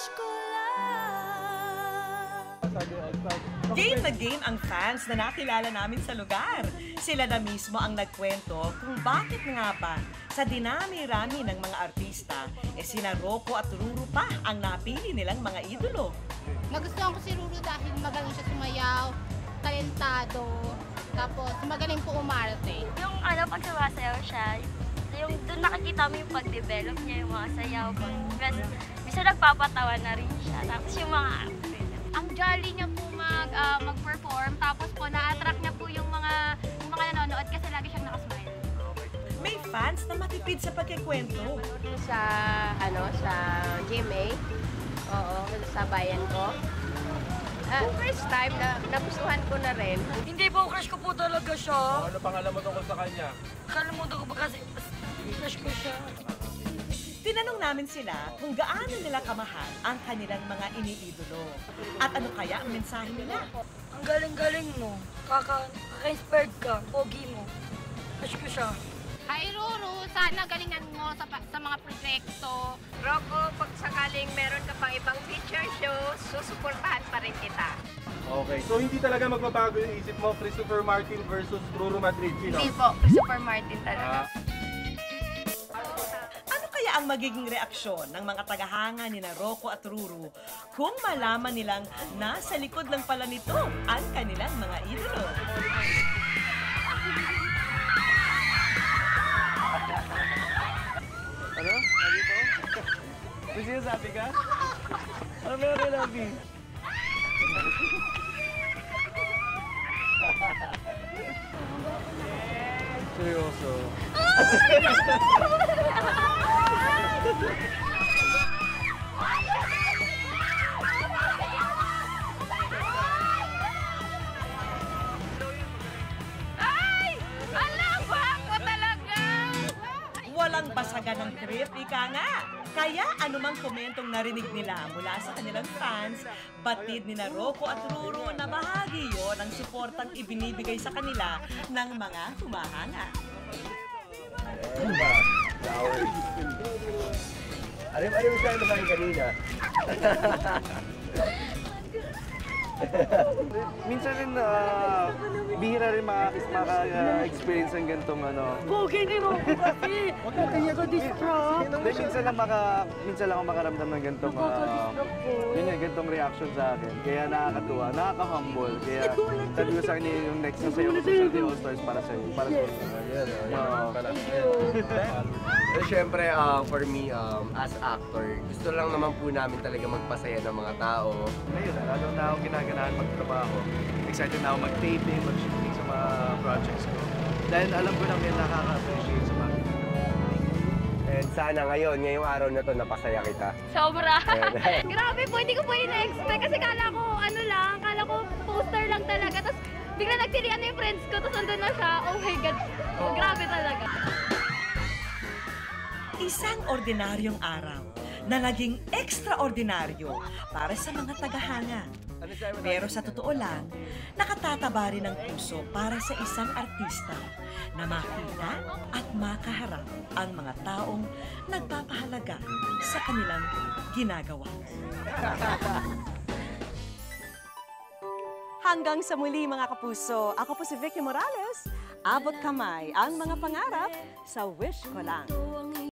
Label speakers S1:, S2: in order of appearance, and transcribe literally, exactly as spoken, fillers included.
S1: wish ko lang.
S2: Game na game ang fans na nakilala namin sa lugar. Sila na mismo ang nagkwento kung bakit nga ba sa dinami-rami ng mga artista, eh sina Rocco at Ruru pa ang napili nilang mga idolo.
S3: Nagustuhan ko si Ruru dahil magaling siya sumayaw, talentado, tapos magaling po umarte.
S4: Yung ano, pag sumasayaw siya, yung doon nakikita mo yung pag-develop niya, yung mga sayaw. Kasi bisa nagpapatawa na rin siya. Tapos yung mga
S3: ang jolly niya po mag, uh, mag-perform, tapos po na-attract niya po yung mga, yung mga nanonood kasi lagi siyang nakasmile.
S2: May fans na matipid sa pagkikwento.
S5: Sa, ano, sa G M A, oo, sa bayan ko. Uh, first time na nagustuhan ko na rin.
S4: hindi po, crush ko po talaga siya.
S6: Ano pangalan mo tungkol sa kanya?
S4: Kalimutan ko ba kasi crush ko siya.
S2: Tinanong namin sila kung gaano nila kamahal ang kanilang mga iniidolo. At ano kaya ang mensahe nila?
S4: Ang galing-galing mo. Kaka, kaka-inspired ka. Pogi mo. Crush ko siya.
S3: Hi Ruru, sana galingan mo sa, sa mga proyekto.
S5: Rocco, pag sakaling meron ka pang ibang feature shows, susuportahan pa rin kita.
S6: Okay, so hindi talaga magbabago yung isip mo, Christopher Martin versus Ruru Madrid, sino?
S5: Hindi po, Christopher Martin talaga.
S6: Ah.
S2: Ano kaya ang magiging reaksyon ng mga tagahanga ni na Rocco at Ruru kung malaman nilang nasa likod lang pala nito ang kanilang mga idolo?
S7: Ano? Sabi ko? May sinasabi ka? Ano meron kay Lovey? Seryoso?
S3: Ay! Alam ko ako talaga!
S2: Walang basagan ng trip, ika nga. Kaya anumang komentong narinig nila mula sa kanilang fans, batid ni na Rocco at Ruru na bahagi yon ng suportang ibinibigay sa kanila ng mga humahanga.
S7: Ano ba? Flowers. Alam, alam mo saan naman kanina?
S8: Minsan rin, uh, bihira rin maka-experience ng ganitong ano.
S4: Pogi ni Rocco kasi.
S8: Huwag ka kaya ka distract. Hindi, minsan lang, maka, minsan lang ako makaramdam ng ganitong, uh, yun yung ganitong reaction sa akin. Kaya nakakatuwa, nakaka-humble. Kaya sabi ko sa kanya yung next na sa'yo ko sa Sunday All Stars para sa'yo. Para sa'yo.
S7: So, syempre, uh, for me, um, as actor, gusto lang naman po namin talaga magpasaya ng mga tao.
S8: Ngayon, lalo na ako ginaganahan magtrabaho. Excited na ako mag-taping, mag-shooting sa mga projects ko. Dahil alam ko na may nakaka-appreciate sa mga
S7: And sana ngayon, ngayong araw na to, napasaya kita.
S3: Sobra! Grabe po, hindi ko po ina-expect kasi kala ko ano lang, kala ko poster lang talaga. Tapos bigla nagtirian na yung friends ko, tapos nandun na siya. Oh my God! Grabe talaga.
S2: Isang ordinaryong araw na naging ekstraordinaryo para sa mga tagahanga. Pero sa totoo lang, nakatataba rin ang puso para sa isang artista na makita at makaharap ang mga taong nagpapahalaga sa kanilang ginagawa. Hanggang sa muli mga kapuso, ako po si Vicky Morales. Abot kamay ang mga pangarap sa Wish Ko Lang.